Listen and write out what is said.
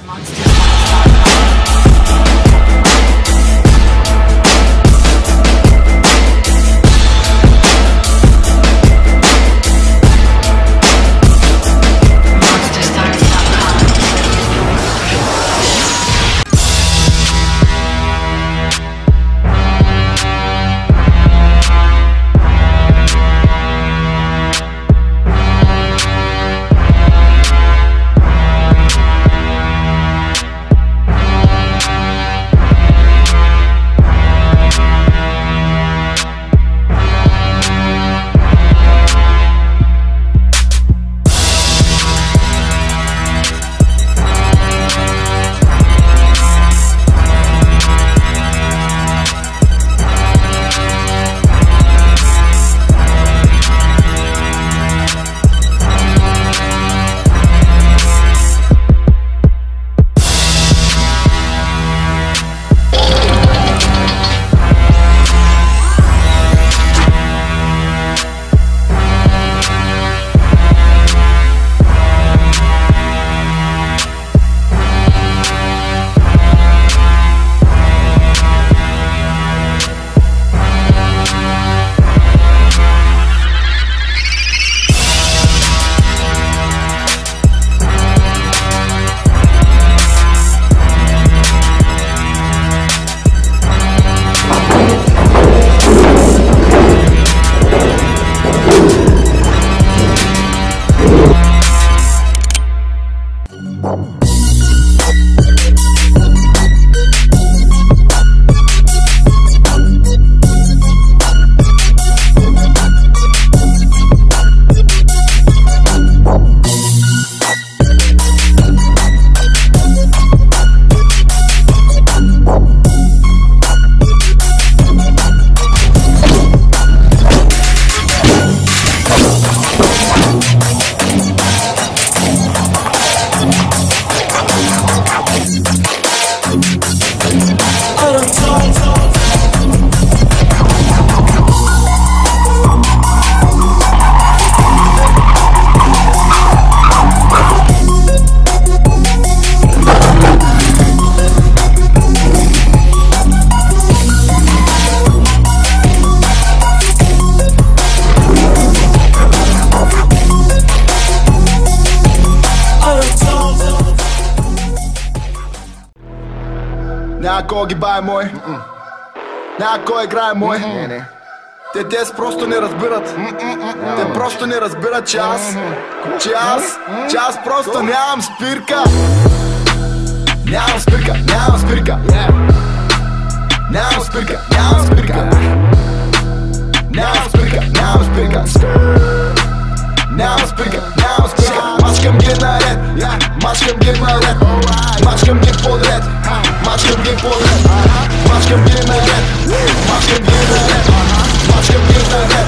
Няма кой ги бае мой, няма кой играе мой. Те дес просто не разбират. Те просто не разбират, че аз просто нямам спирка. Нямам спирка, нямам спирка. Нямам спирка, нямам спирка. Нямам спирка, нямам спирка. Нямам спирка, нямам спирка. Мачкам ги наред, мачкам ги наред. Мачкам ги подред, мачкам ги подред. Мачкам ги наред, мачкам ги наред. Мачкам ги наред.